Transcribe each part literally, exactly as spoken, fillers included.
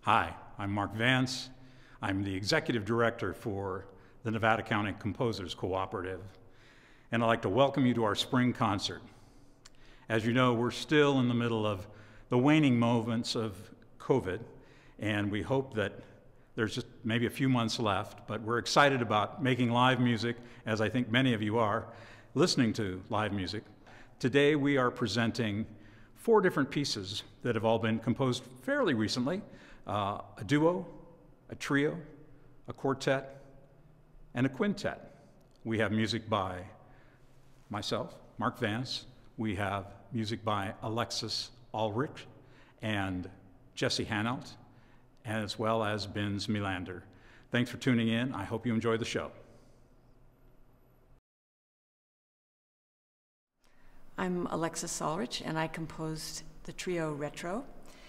Hi, I'm Mark Vance. I'm the Executive Director for the Nevada County Composers Cooperative, and I'd like to welcome you to our spring concert. As you know, we're still in the middle of the waning moments of COVID, and we hope that there's just maybe a few months left, but we're excited about making live music, as I think many of you are, listening to live music. Today we are presenting four different pieces that have all been composed fairly recently, uh, a duo, a trio, a quartet, and a quintet. We have music by myself, Mark Vance. We have music by Alexis, Alrich, and Jesse Haennelt, as well as Ben's Melander. Thanks for tuning in. I hope you enjoy the show. I'm Alexis Alrich, and I composed the trio Retro.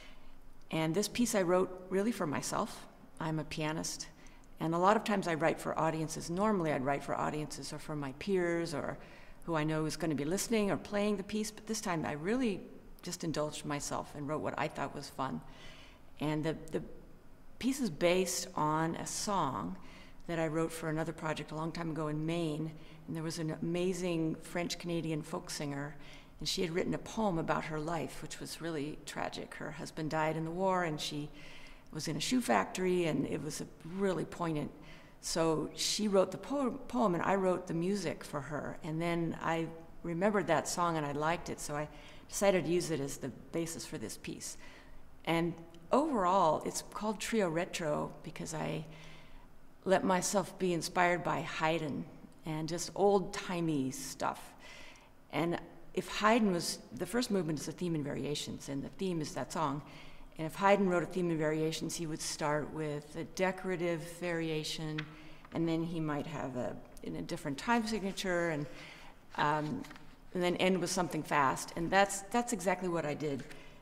And this piece I wrote really for myself. I'm a pianist, and a lot of times I write for audiences. Normally I'd write for audiences or for my peers or who I know is going to be listening or playing the piece, but this time I really just indulged myself and wrote what I thought was fun. And the, the piece is based on a song that I wrote for another project a long time ago in Maine, and there was an amazing French-Canadian folk singer, and she had written a poem about her life, which was really tragic. Her husband died in the war, and she was in a shoe factory, and it was a really poignant. So she wrote the po poem, and I wrote the music for her, and then I remembered that song, and I liked it, so I decided to use it as the basis for this piece. And overall, it's called Trio Retro because I let myself be inspired by Haydn and just old-timey stuff. And if Haydn was, the first movement is a theme and variations, and the theme is that song. And if Haydn wrote a theme and variations, he would start with a decorative variation, and then he might have a, in a different time signature, and, um, and then end with something fast. And that's, that's exactly what I did.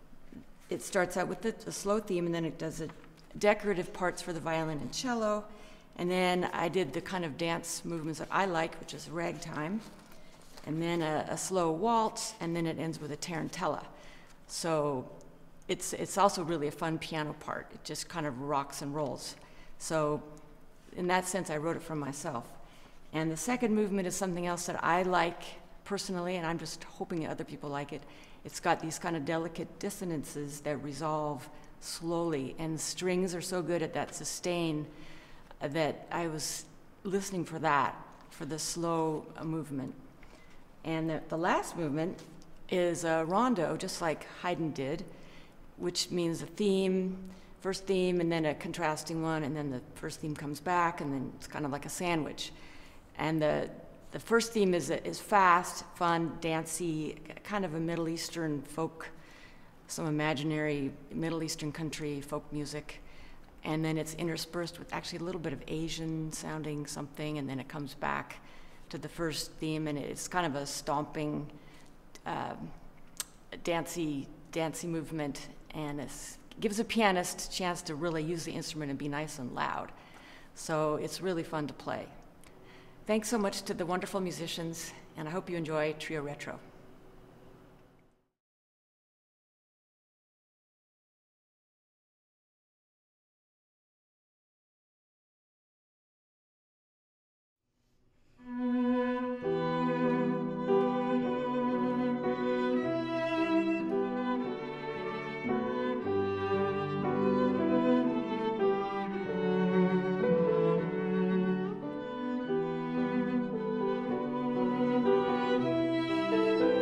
It starts out with the, the slow theme, and then it does a decorative parts for the violin and cello. And then I did the kind of dance movements that I like, which is ragtime, and then a, a slow waltz, and then it ends with a tarantella. So it's, it's also really a fun piano part. It just kind of rocks and rolls. So in that sense, I wrote it for myself. And the second movement is something else that I like personally, and I'm just hoping that other people like it. It's got these kind of delicate dissonances that resolve slowly, and strings are so good at that sustain that I was listening for that, for the slow uh, movement. And the, the last movement is a rondo, just like Haydn did, which means a theme, first theme, and then a contrasting one, and then the first theme comes back, and then it's kind of like a sandwich. And the, the first theme is, is fast, fun, dancey, kind of a Middle Eastern folk, some imaginary Middle Eastern country folk music. And then it's interspersed with actually a little bit of Asian sounding something, and then it comes back to the first theme, and it's kind of a stomping, uh, dancey, dancey movement, and it gives a pianist a chance to really use the instrument and be nice and loud. So it's really fun to play. Thanks so much to the wonderful musicians, and I hope you enjoy Trio Retro. Thank you.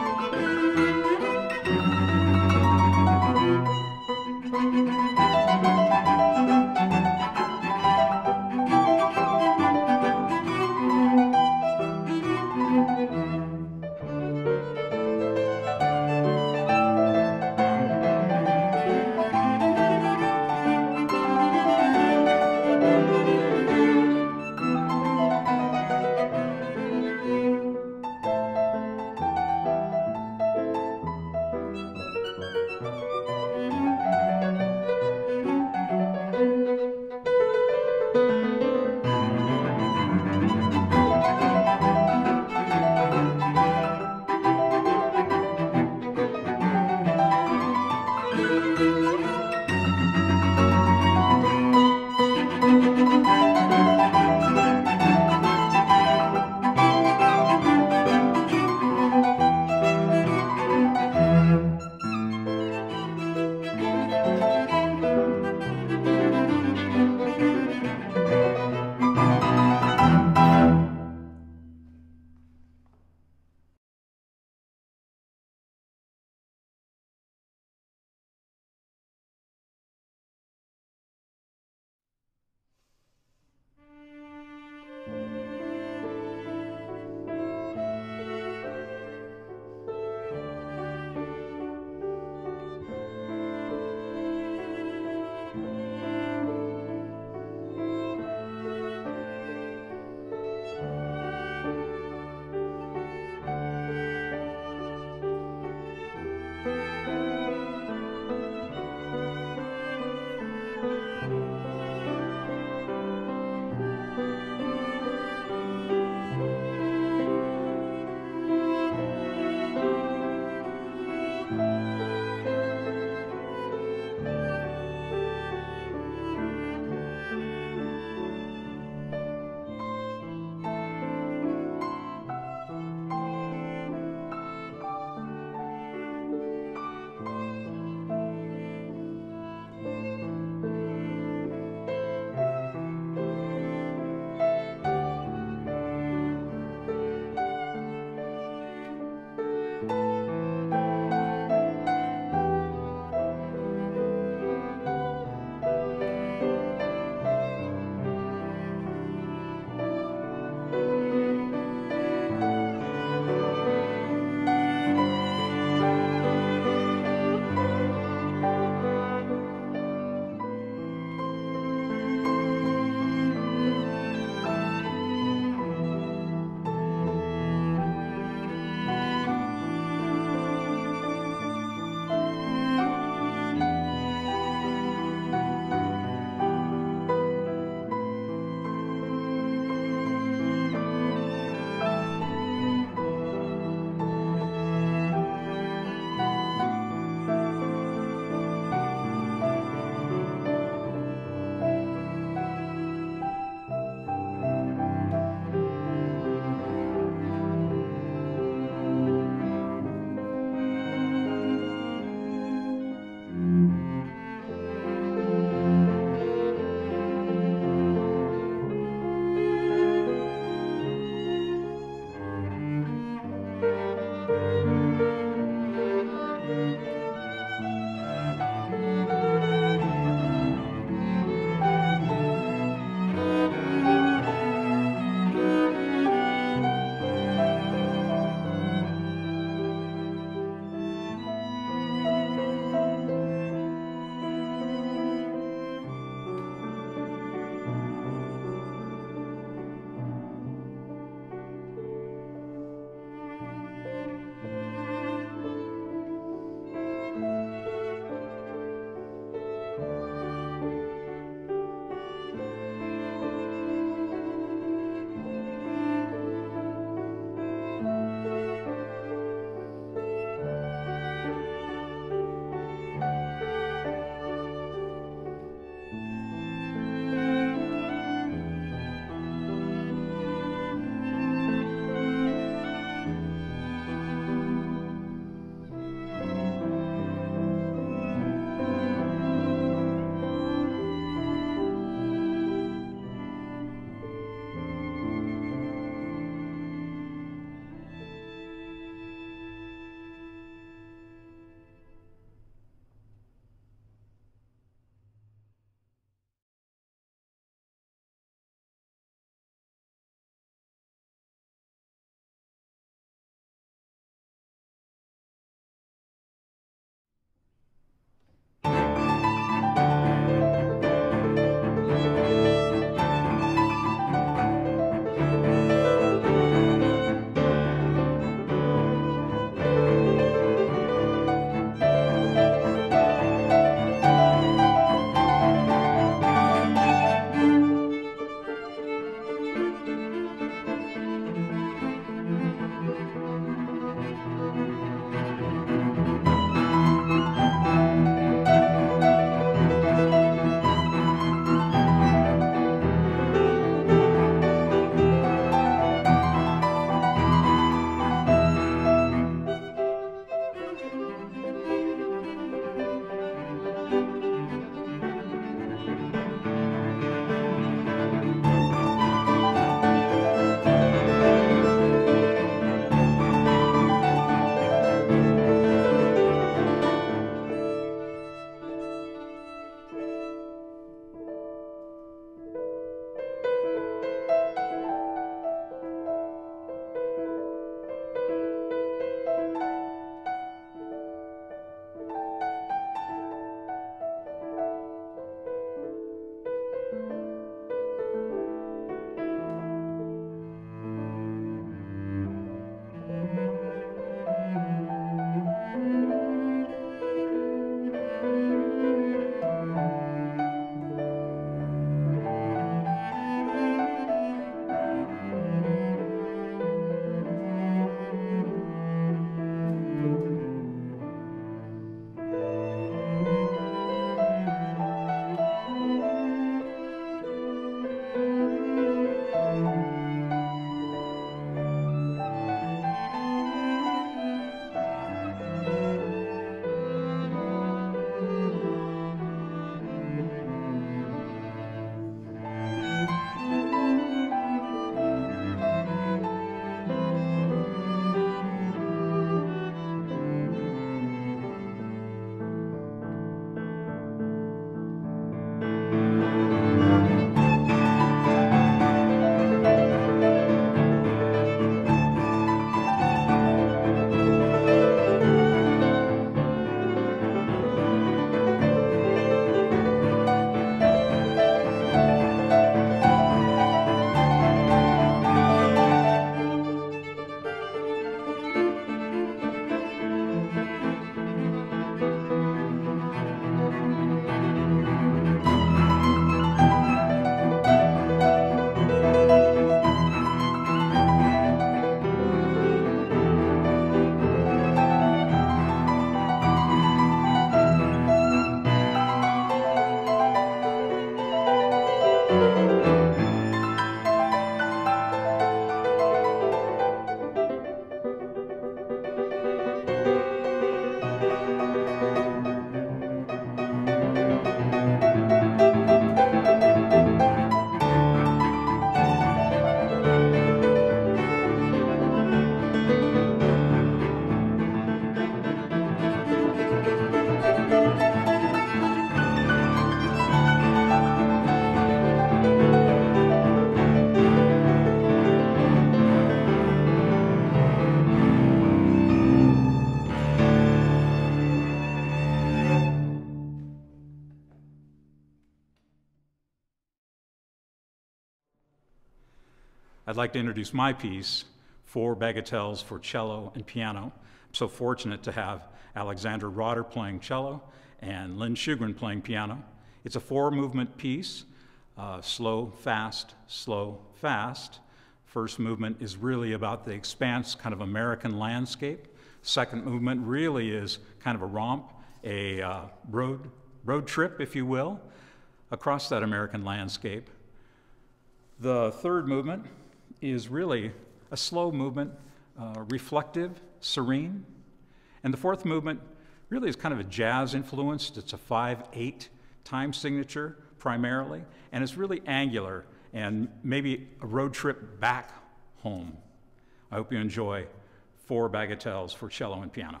I'd like to introduce my piece, Four Bagatelles for Cello and Piano. I'm so fortunate to have Alexandra Roedder playing cello and Lynn Schugren playing piano. It's a four-movement piece, uh, slow, fast, slow, fast. First movement is really about the expanse, kind of American landscape. Second movement really is kind of a romp, a uh, road, road trip, if you will, across that American landscape. The third movement is really a slow movement, uh, reflective, serene. And the fourth movement really is kind of a jazz influenced. It's a five eight time signature primarily, and it's really angular and maybe a road trip back home. I hope you enjoy Four Bagatelles for Cello and Piano.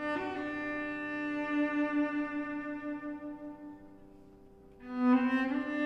Thank you.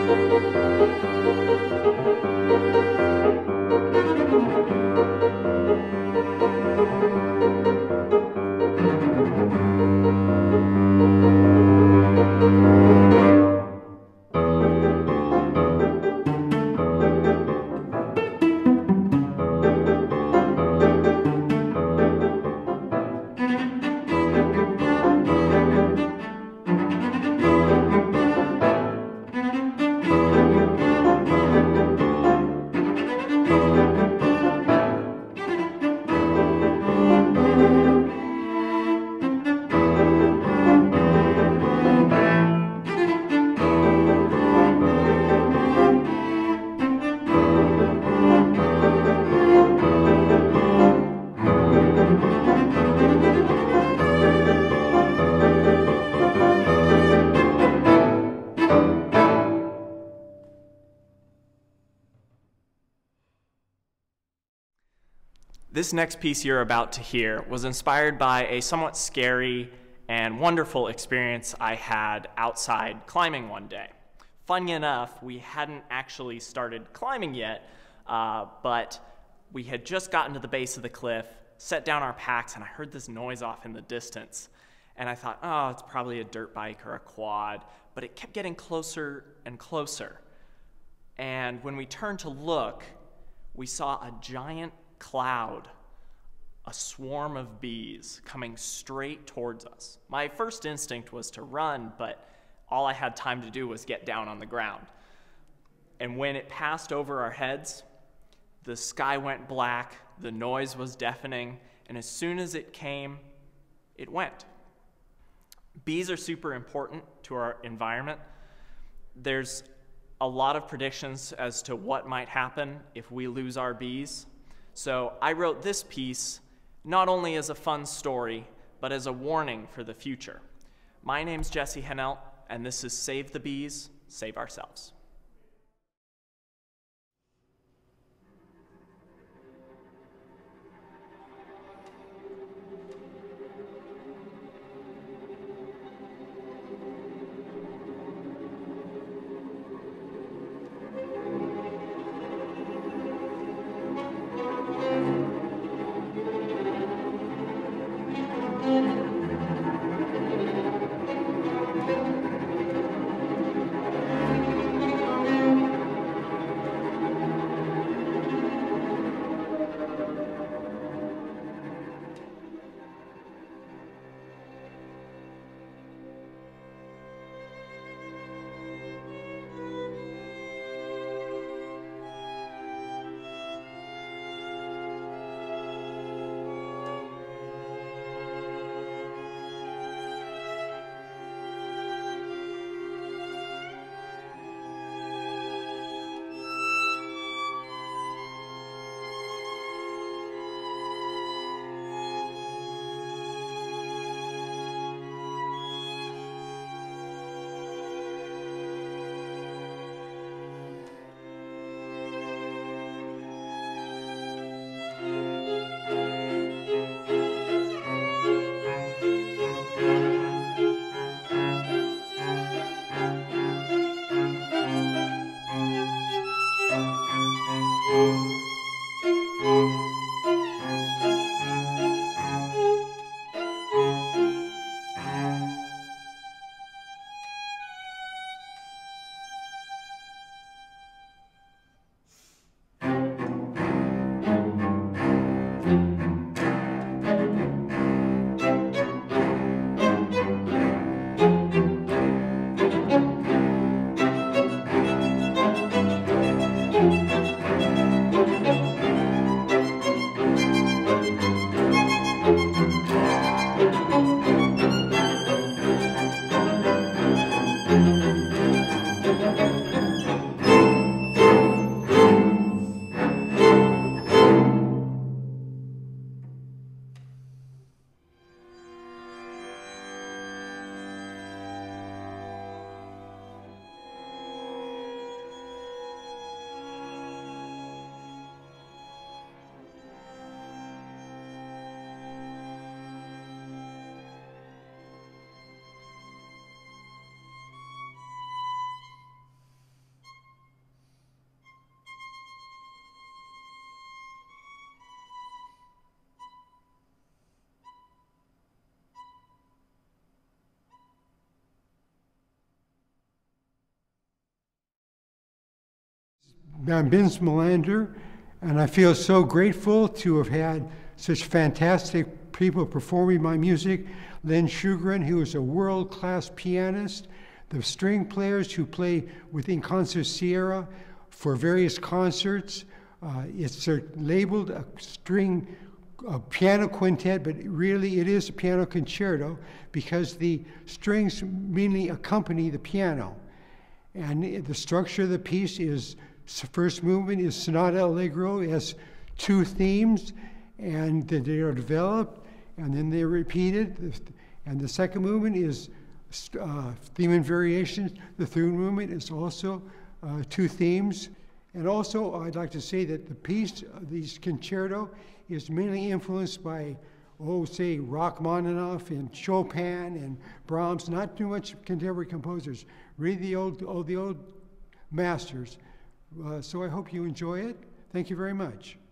This next piece you're about to hear was inspired by a somewhat scary and wonderful experience I had outside climbing one day. Funny enough, we hadn't actually started climbing yet, uh, but we had just gotten to the base of the cliff, set down our packs, and I heard this noise off in the distance. And I thought, oh, it's probably a dirt bike or a quad, but it kept getting closer and closer. And when we turned to look, we saw a giant cloud, a swarm of bees coming straight towards us. My first instinct was to run, but all I had time to do was get down on the ground. And when it passed over our heads, the sky went black, the noise was deafening, and as soon as it came, it went. Bees are super important to our environment. There's a lot of predictions as to what might happen if we lose our bees. So I wrote this piece not only as a fun story, but as a warning for the future. My name's Jesse Haennelt, and this is Save the Bees, Save Ourselves. I'm Vince Melander, and I feel so grateful to have had such fantastic people performing my music. Lynn Schugren, who is a world-class pianist, the string players who play with InConcert Sierra for various concerts. Uh, it's uh, labeled a string a piano quintet, but really it is a piano concerto because the strings mainly accompany the piano. And the structure of the piece is, first movement is Sonata Allegro. It has two themes, and they are developed, and then they're repeated. And the second movement is uh, theme and variations. The third movement is also uh, two themes. And also, I'd like to say that the piece, this concerto, is mainly influenced by, oh, say, Rachmaninoff and Chopin and Brahms, not too much contemporary composers, really the old, old, the old masters. Uh, so I hope you enjoy it. Thank you very much.